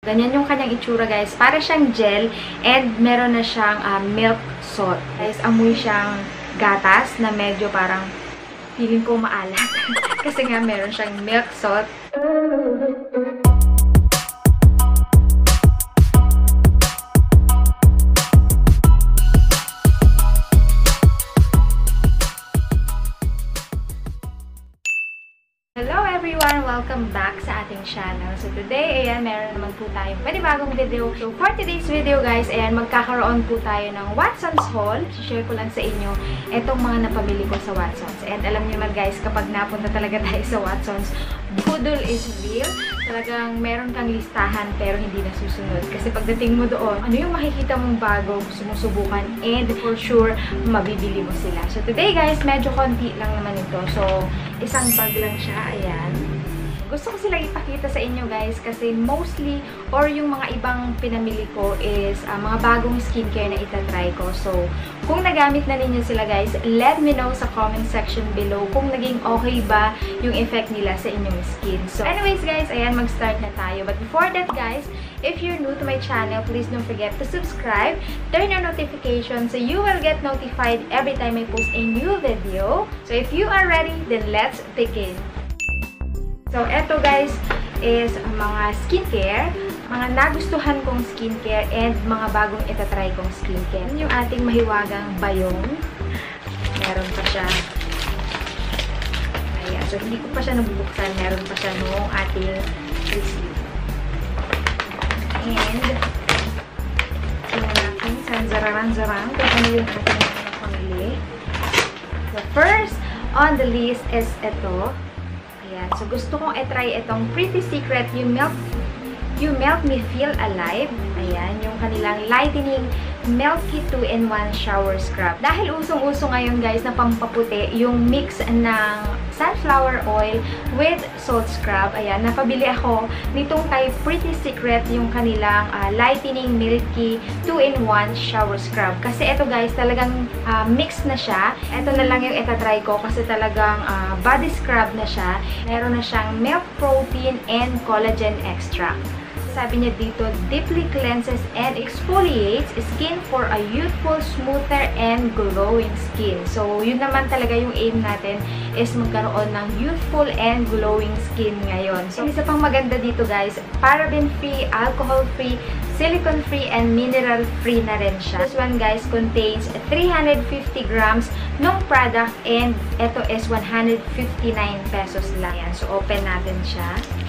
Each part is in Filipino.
Ganyan yung kanyang itsura, guys. Para siyang gel and meron na siyang milk salt. Guys, amoy siyang gatas na medyo parang feeling ko maalat. Kasi nga meron siyang milk salt. Hello everyone! Welcome back sa ating channel. So today, ayan, meron naman po tayong panibagong video. So for today's video guys, ayan, magkakaroon po tayo ng Watson's haul. Share ko lang sa inyo itong mga napamili ko sa Watson's. And alam niyo naman guys, kapag napunta talaga tayo sa Watson's, budol is real. Talagang meron kang listahan pero hindi nasusunod. Kasi pagdating mo doon, ano yung makikita mong bago, gusto mo subukan, and for sure, mabibili mo sila. So today guys, medyo konti lang naman ito. So isang bag lang siya. Ayan. Gusto ko sila ipakita sa inyo guys kasi mostly or yung mga ibang pinamili ko is mga bagong skincare na itatry ko. So, kung nagamit na ninyo sila guys, let me know sa comment section below kung naging okay ba yung effect nila sa inyong skin. So, anyways guys, ayan, mag-start na tayo. But before that guys, if you're new to my channel, please don't forget to subscribe, turn on notifications so you will get notified every time I post a new video. So, if you are ready, then let's begin. So, eto guys is mga skincare, mga nagustuhan kong skincare, and mga bagong itatry kong skincare. Yung ating mahiwagang bayong. Meron pa siya. Ayan. So, hindi ko pa siya nabubuksan. Meron pa siya noong ating receipt. And, yung ating sanzararan-zaran kung ano yung ating pamili. So, first on the list is ito. Ayan. So, gusto kong i-try itong Pretty Secret, You Melt Me Feel Alive. Ayan, yung kanilang Lightening Milky 2-in-1 Shower Scrub. Dahil usong-uso ngayon guys na pampaputi yung mix ng sunflower oil with salt scrub. Ayan, napabili ako nitong kay Pretty Secret yung kanilang Lightening Milky 2-in-1 Shower Scrub. Kasi ito guys, talagang mix na siya. Ito na lang yung itatry ko kasi talagang body scrub na siya. Meron na siyang milk protein and collagen extract. Sabi niya dito, deeply cleanses and exfoliates skin for a youthful, smoother, and glowing skin. So, yun naman talaga yung aim natin is magkaroon ng youthful and glowing skin ngayon. So, isa pang maganda dito guys, paraben-free, alcohol-free, silicone-free, and mineral-free na rin siya. This one guys contains 350 grams ng product and ito is 159 pesos lang. Yan. So, open natin siya.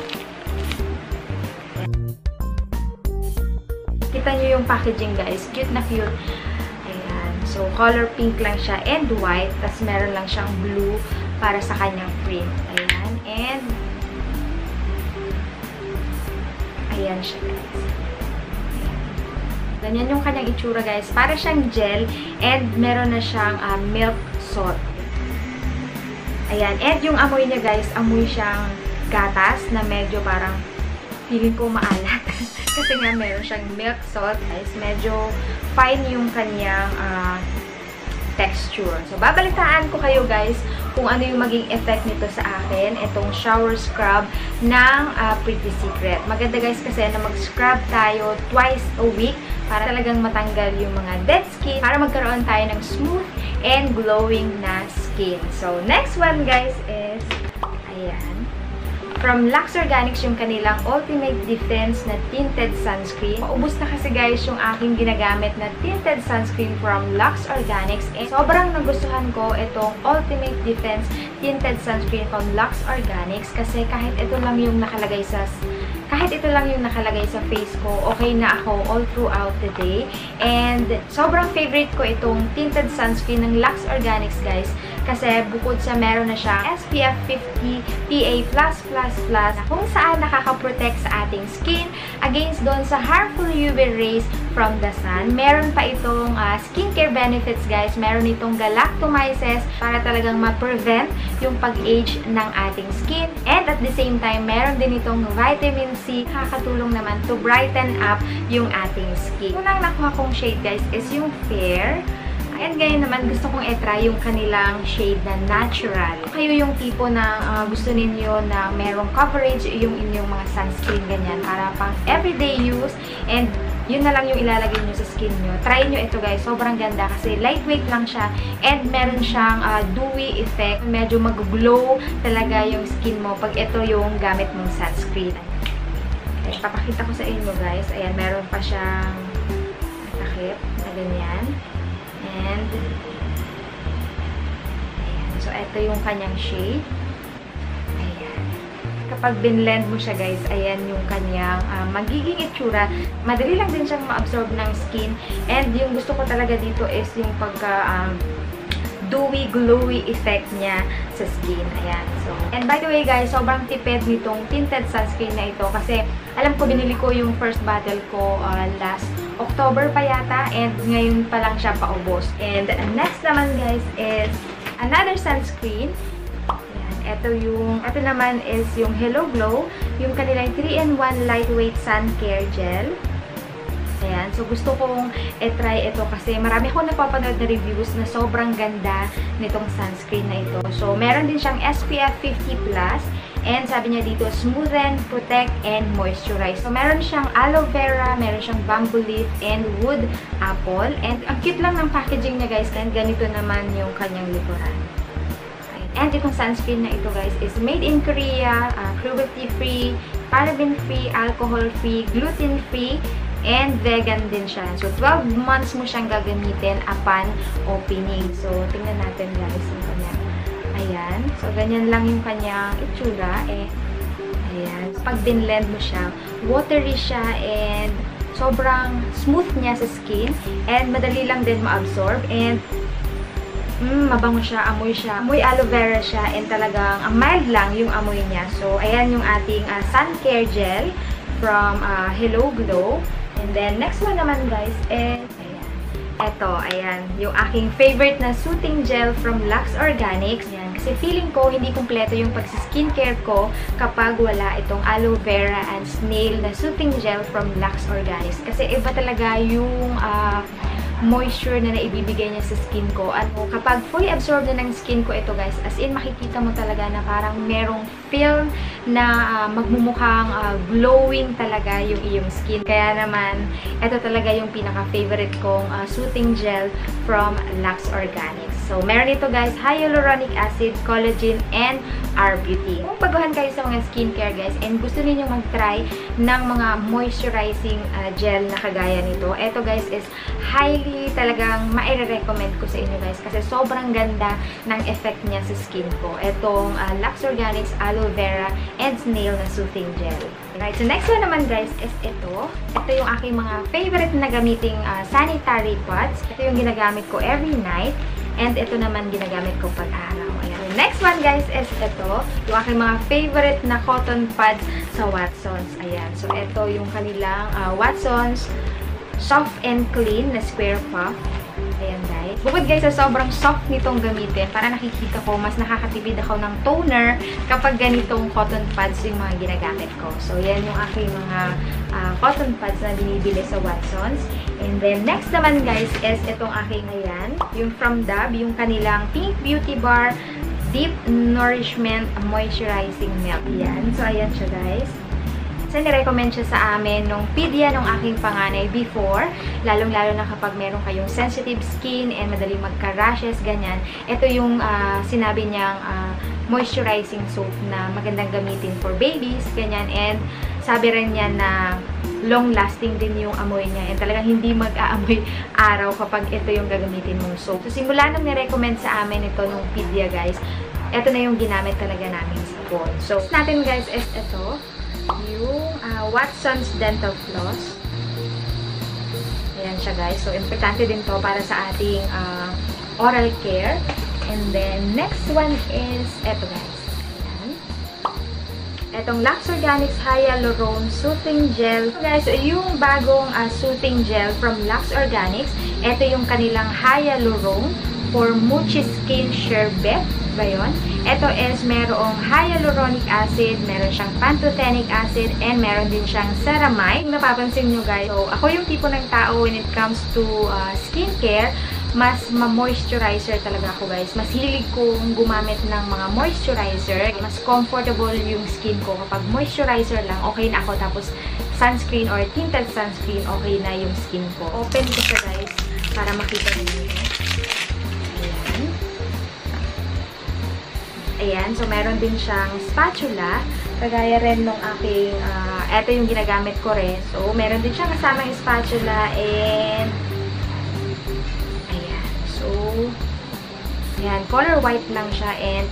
Kita nyo yung packaging guys. Cute na cute. Ayan. So, color pink lang siya and white. Tapos, meron lang siyang blue para sa kanyang print. Ayan. And, ayan siya guys. Ayan. Ganyan yung kanyang itsura guys. Para siyang gel and meron na siyang milk salt. Ayan. And yung amoy niya guys, amoy siyang gatas na medyo parang feeling ko maalat. Kasi nga meron siyang milk salt guys. Medyo fine yung kanyang texture. So, babalitaan ko kayo guys kung ano yung maging effect nito sa akin. Itong shower scrub ng Pretty Secret. Maganda guys kasi na mag-scrub tayo twice a week para talagang matanggal yung mga dead skin. Para magkaroon tayo ng smooth and glowing na skin. So, next one guys is ayan. From Lux Organics yung kanilang Ultimate Defense na tinted sunscreen. Maubos na kasi guys yung aking ginagamit na tinted sunscreen from Lux Organics. And sobrang nagustuhan ko itong Ultimate Defense tinted sunscreen from Lux Organics kasi kahit ito lang yung nakalagay sa face ko, okay na ako all throughout the day. And sobrang favorite ko itong tinted sunscreen ng Lux Organics guys. Kasi bukod sa meron na siyang SPF 50 PA+++, na kung saan nakaka-protect sa ating skin against doon sa harmful UV rays from the sun. Meron pa itong skincare benefits guys. Meron itong galactomyces para talagang ma-prevent yung pag-age ng ating skin. And at the same time, meron din itong vitamin C. Nakakatulong naman to brighten up yung ating skin. Unang nakuha kong shade guys is yung fair. And ngayon naman, gusto kong i-try yung kanilang shade na natural. Kayo yung tipo na gusto ninyo na merong coverage yung inyong mga sunscreen, ganyan, para pang everyday use, and yun na lang yung ilalagay nyo sa skin nyo. Try nyo ito guys. Sobrang ganda kasi lightweight lang siya and meron siyang dewy effect. Medyo mag-glow talaga yung skin mo pag ito yung gamit mong sunscreen. Okay, papakita ko sa inyo guys. Ayan, meron pa siyang takip na ganyan. And ayan. So, ito yung kanyang shade. Kapag binlend mo siya guys, ayan yung kanyang magiging itsura. Madali lang din siyang ma-absorb ng skin. And yung gusto ko talaga dito is yung pagka dewy, glowy effect niya sa skin. Ayan. So, and by the way guys, sobrang tipid nitong tinted sunscreen na ito kasi alam ko binili ko yung first bottle ko last October pa yata, and ngayon pa lang siya paubos. And next naman guys is another sunscreen. Ito naman is yung Hello Glow, yung kanilang 3-in-1 lightweight sun care gel. Ayan, so gusto kong i-try ito kasi marami akong napapanood na reviews na sobrang ganda nitong sunscreen na ito. So, meron din siyang SPF 50+, and sabi niya dito, smoothen, protect, and moisturize. So, meron siyang aloe vera, meron siyang bamboo leaf, and wood apple. And ang cute lang ng packaging niya guys, and ganito naman yung kanyang likuran. And itong sunscreen na ito guys is made in Korea, cruelty-free, paraben-free, alcohol-free, gluten-free, and vegan din siya. So, 12 months mo siyang gagamitin upon opening. So, tingnan natin guys yung kanyang. Ayan. So, ganyan lang yung kanyang itsura. Ayan. Pag binlend mo siya, watery siya and sobrang smooth niya sa skin. And madali lang din ma-absorb. And mabango siya, amoy siya. Amoy aloe vera siya, and talagang mild lang yung amoy niya. So, ayan yung ating sun care gel from Hello Glow. And then, next one naman guys is, ayan. Ito, ayan. Yung aking favorite na soothing gel from Lux Organics. Ayan. Kasi feeling ko, hindi kumpleto yung pagsi-skincare ko kapag wala itong aloe vera and snail na soothing gel from Lux Organics. Kasi iba talaga yung moisture na naibibigay niya sa skin ko. At kapag fully absorbed na ng skin ko ito guys, as in makikita mo talaga na parang merong film na magmumukhang glowing talaga yung iyong skin. Kaya naman, ito talaga yung pinaka-favorite kong soothing gel from Lux Organics. So, meron ito guys, hyaluronic acid, collagen, and R-Beauty. Kung baguhan kayo sa mga skincare guys, and gusto ninyong mag-try ng mga moisturizing gel na kagaya nito, ito guys is highly talagang maire-recommend ko sa inyo guys kasi sobrang ganda ng effect niya sa skin ko. Itong Lux Organics Aloe Vera and Snail na soothing gel. Alright, so next one naman guys is ito. Ito yung aking mga favorite na gamiting sanitary pads. Ito yung ginagamit ko every night. And ito naman ginagamit ko pag-araw. Ayan. So, next one guys is ito. Yung aking mga favorite na cotton pads sa Watsons. Ayan. So, ito yung kanilang Watsons Soft and Clean na Square Puff. Ayan guys. Bukod guys sa sobrang soft nitong gamitin, para nakikita ko, mas nakakatipid ako ng toner kapag ganitong cotton pads yung mga ginagamit ko. So, yan yung aking mga cotton pads na binibili sa Watsons. And then, next naman guys is itong aking ayan, yung from Dove, yung kanilang Pink Beauty Bar Deep Nourishment Moisturizing Milk. Ayan. So, ayan siya guys. So, nirecommend siya sa amin nung pedia nung aking panganay before. Lalong-lalo na kapag meron kayong sensitive skin and madaling magka-rashes, ganyan. Ito yung sinabi niyang moisturizing soap na magandang gamitin for babies, ganyan. And sabi rin niya na long-lasting din yung amoy niya. And talagang hindi mag-aamoy araw kapag ito yung gagamitin mong soap. So, simula nung nirecommend sa amin ito nung pedia, guys, ito na yung ginamit talaga namin sa sabon. So, natin guys is ito. Yung Watsons Dental Floss. Ayan siya guys. So, importante din to para sa ating oral care. And then, next one is eto guys. Ayan. Etong Lux Organics Hyaluronic Soothing Gel. So, guys, yung bagong soothing gel from Lux Organics. Ito yung kanilang Hyaluronic for Mochi Skin Sherbet. Ba yun? Ito is merong hyaluronic acid, meron siyang pantothenic acid, and meron din siyang ceramide. Kung napapansin nyo guys, so ako yung tipo ng tao when it comes to skincare, mas ma-moisturizer talaga ako guys. Mas hilig kong gumamit ng mga moisturizer. Mas comfortable yung skin ko kapag moisturizer lang, okay na ako. Tapos sunscreen or tinted sunscreen, okay na yung skin ko. Open ko siya guys para makita niyo. Ayan. Ayan. So meron din siyang spatula. Kagaya rin nung aking, eto yung ginagamit ko rin. So meron din siyang kasamang spatula and so, ayan, color white lang siya and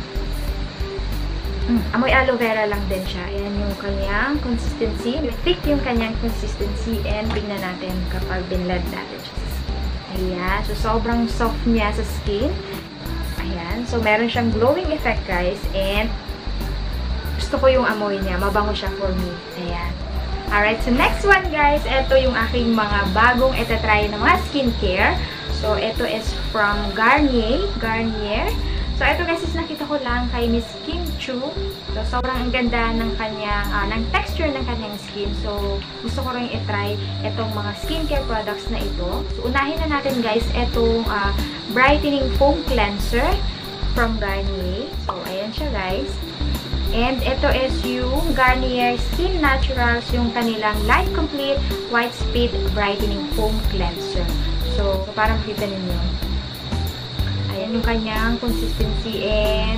amoy aloe vera lang din siya. Ayan yung kanyang consistency. Thick yung kanyang consistency and tingnan natin kapag binlend natin siya sa skin. Ayan, so sobrang soft niya sa skin. Ayan, so meron siyang glowing effect guys and gusto ko yung amoy niya. Mabango siya for me. Ayan. Alright, so next one guys, ito yung aking mga bagong itatry na mga skincare. So, ito is from Garnier. So, ito guys is nakita ko lang kay Miss Kim Chu. So, sobrang ang ganda ng kanyang, ng texture ng kanyang skin. So, gusto ko rin i-try itong mga skincare products na ito. So, unahin na natin guys itong brightening foam cleanser from Garnier. So, ayan siya guys. And ito is yung Garnier Skin Naturals, yung kanilang Light Complete White Speed Brightening Foam Cleanser. So, para makita ninyo. Ayan yung kanyang consistency and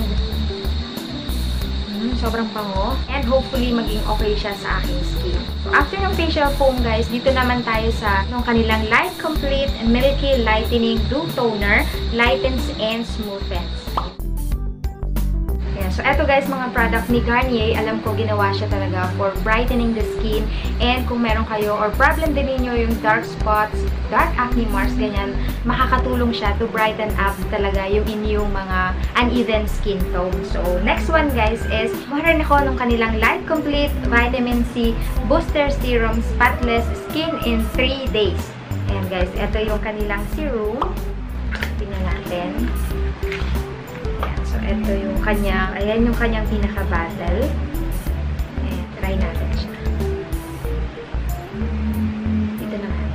sobrang bango. And hopefully, maging okay siya sa aking skin. So, after ng facial foam, guys, dito naman tayo sa yung kanilang Light Complete Milky Lightening Dew Toner, Lightens and Smoothens. So, eto guys, mga product ni Garnier, alam ko ginawa siya talaga for brightening the skin. And kung meron kayo or problem din ninyo yung dark spots, dark acne marks, ganyan, makakatulong siya to brighten up talaga yung inyong mga uneven skin tone. So, next one guys is, meron ako nung kanilang Light Complete Vitamin C Booster Serum Spotless Skin in 3 days. Ayan guys, eto yung kanilang serum. Tingnan natin. So, ito yung kanyang, ayan yung kanyang pinaka-bottle. Ayan, try natin siya. Ito naman.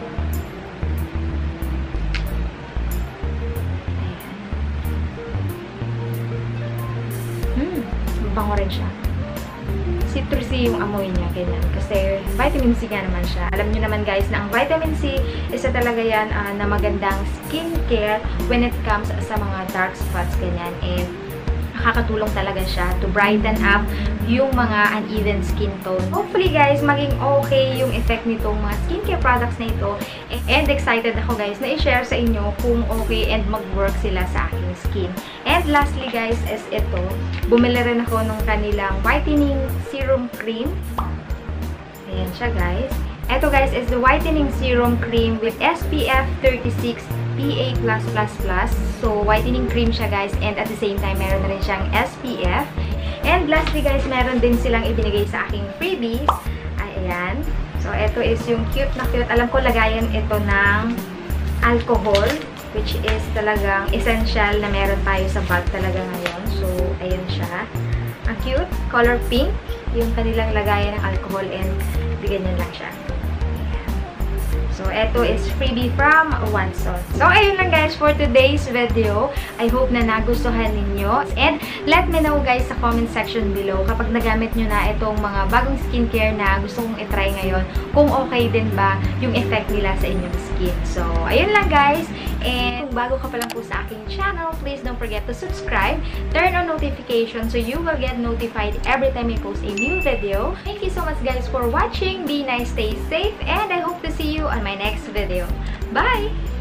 Ayan. Mabango rin siya. Citrusy yung amoy niya, ganyan. Kasi vitamin C nga naman siya. Alam niyo naman guys na ang vitamin C, isa talaga yan na magandang skincare when it comes sa mga dark spots, ganyan. And nakakatulong talaga siya to brighten up yung mga uneven skin tone. Hopefully guys, maging okay yung effect nitong mga skincare products na ito. And excited ako guys na i-share sa inyo kung okay and mag-work sila sa aking skin. And lastly guys is ito. Bumili rin ako nung kanilang whitening serum cream. Ayan siya guys. Ito guys is the whitening serum cream with SPF 36 PA+++. So, whitening cream siya guys. And at the same time, meron na rin siyang SPF. And lastly guys, meron din silang ibinigay sa aking freebies. Ayan. So, ito is yung cute na cute. Alam ko lagayan ito ng alcohol, which is talagang essential na meron tayo sa bag talaga ngayon. So, ayun siya. Ang cute. Color pink. Yung kanilang lagayan ng alcohol and bigyan nyo lang siya. So, ito is freebie from Wanson. So, ayun lang guys for today's video. I hope na nagustuhan ninyo. And let me know guys sa comment section below kapag nagamit nyo na itong mga bagong skincare na gusto kong itry ngayon, kung okay din ba yung effect nila sa inyong skin. So, ayun lang guys. And kung bago ka pa lang po sa aking channel, please don't forget to subscribe, turn on notifications so you will get notified every time I post a new video. Thank you so much guys for watching. Be nice, stay safe, and I hope to see you on my next video. Bye!